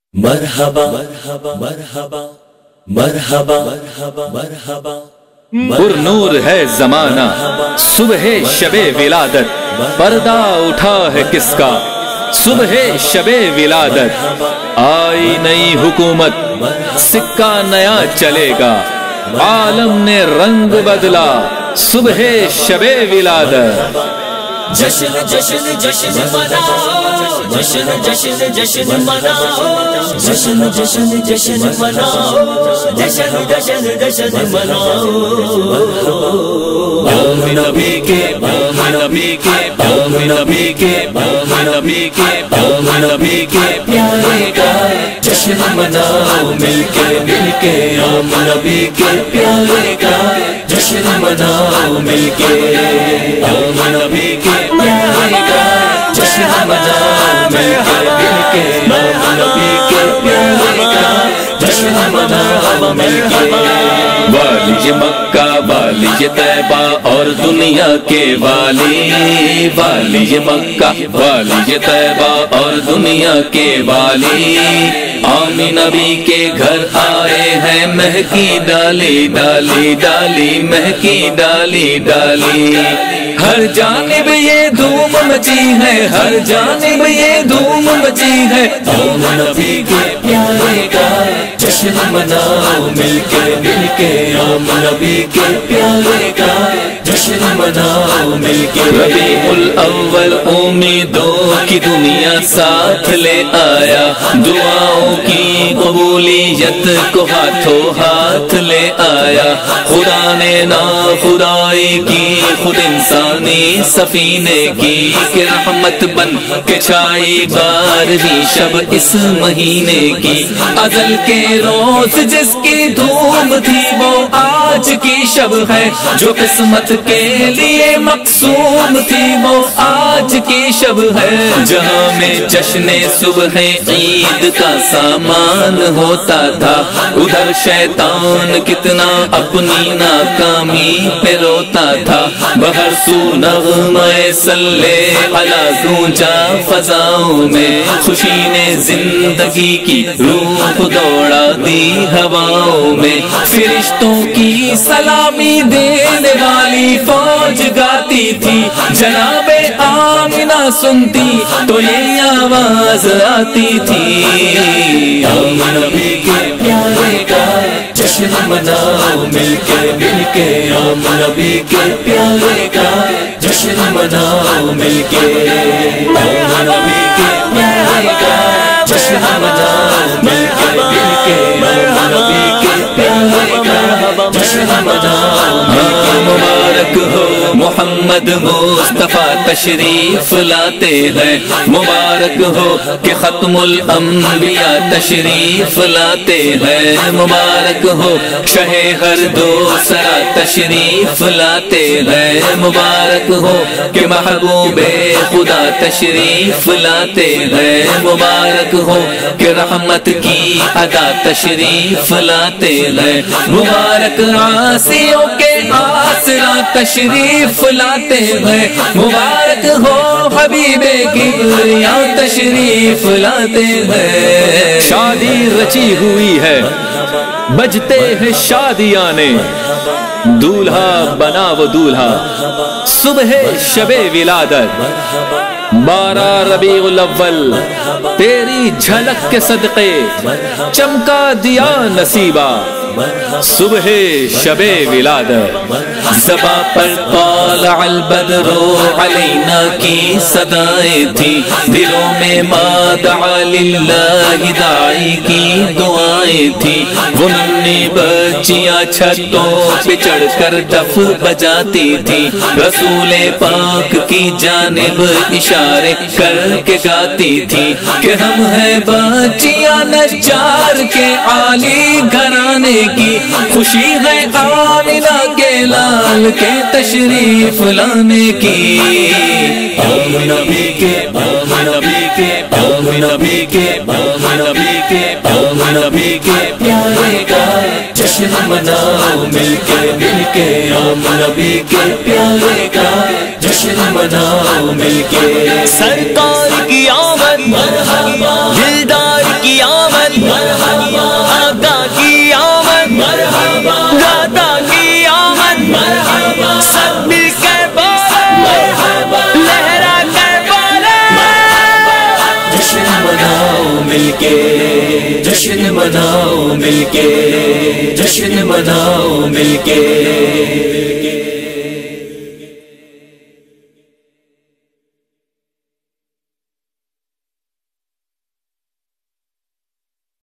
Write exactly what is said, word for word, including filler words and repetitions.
مرحبا مرحبا مرحبا مرحبا مرحبا مرحبا پر نور ہے زمانہ صبح شب ولادت، پردہ اٹھا ہے کس کا صبح شب ولادت، آئی نئی حکومت سکہ نیا چلے گا، عالم نے رنگ بدلا صبح شب ولادت۔ جشن جشن جشن مناؤ، جشن جشن جشن مناؤ، جشن جشن جشن مناؤ، جشن جشن جشن مناؤ۔ پیام نبی کے پیام نبی کے پیام نبی کے پیام نبی کے پیام نبی کے پیارے کا جشن مناؤ، مل کے مل کے پیام نبی کے پیارے کا جشن مناؤ، مل کے پیام نبی کے پیارے کا جشن مناؤ، مل کے مل کے پیام نبی کے پیارے کا جشن مناؤ، مل کے۔ والی مکہ والی طیبہ اور دنیا کے والی، والی مکہ والی طیبہ اور دنیا کے والی، آمین نبی کے گھر آئے ہیں مہکی ڈالی ڈالی ڈالی، مہکی ڈالی ڈالی، ہر جانب یہ دھوم مچی ہے، ہر جانب یہ دھوم مچی ہے، آمین نبی کے پیارے کا جشن مناؤ، مل کے مل کے آمین نبی کے پیارے کا جشن مناؤ، مل کے۔ ربیع الاول امیدوں کی دنیا ساتھ لے آیا، دعاؤں کی قبولیت کو ہاتھوں ہاتھ لے آیا، خدا نے نا خدائی کی خود انسانی سفینے کی، کہ رحمت بن کے چھائی بارہویں شب اس مہینے کی، ازل کے روز جس کی دھوم تھی وہ آج کی شب ہے، جو قسمت کے لیے مقسوم تھی وہ آج کی شب ہے، جہاں میں جشن صبح عید کا سامان ہوتا تھا، ادھر شیطان کتنا اپنی ناکامی پہ روتا تھا، بہر سو نغمہ صلی علی گونجا فضاؤں میں، خوشی نے زندگی کی روح دوڑا دی ہواؤں میں، فرشتوں کی سلامی دینے والی فوج گاتی تھی، جناب آمنہ سنتی تو یہ آواز آتی تھی، آمین نبی کے پیارے کا جشن مناؤ، مل کے مل کے آمین نبی کے پیارے کا جشن مناؤ، مل کے آمین نبی کے پیارے کا جشن مناؤ، مل کے مل کے آمین نبی کے پیارے کا جشن مناؤ، مل کے۔ مبارک ہو محمد مصطفیٰ تشریف لاتے ہیں، مبارک ہو کہ ختم الانبیاء تشریف لاتے ہیں، مبارک ہو شہ ہر دوسرا تشریف لاتے ہیں، مبارک ہو کہ محبوب خدا تشریف لاتے ہیں، مبارک ہو کہ رحمت کی ادا تشریف لاتے ہیں، مبارک عاصیوں کے آسرا تشریف لاتے ہیں، مبارک ہو حبیب کبریا تشریف لاتے ہیں، شادی رچی ہوئی ہے بجتے ہیں شادیانے، دولہا بنا وہ دولہا صبح شب ولادت، بارہ ربیع الاول تیری جھلک کے صدقے چمکا دیا نصیبہ صبح شب ولادت، زباں پر طالع البدر علینا کی صدائیں تھی، دلوں میں ما دعا للہ داعی کی دعائیں تھی، وہ ننھی بچیاں چھتوں پہ چڑھ کر دف بجاتی تھی، رسول پاک کی جانب اشارے کر کے گاتی تھی، کہ ہم ہیں بچیاں نجار کے عالی گھرانے کی، خوشی ہے آمنہ کے لال کے تشریف لانے کی، آمین نبی کے آمین نبی کے آمین نبی کے آمین نبی کے آمین نبی کے پیارے کا جشن مناؤ، مل کے مل کے آمین نبی کے پیارے کا جشن مناؤ، مل کے۔ سرکار کی آمد، مرحبا دلدار کی آمد، جشن مناؤ مل کے، جشن مناؤ مل کے۔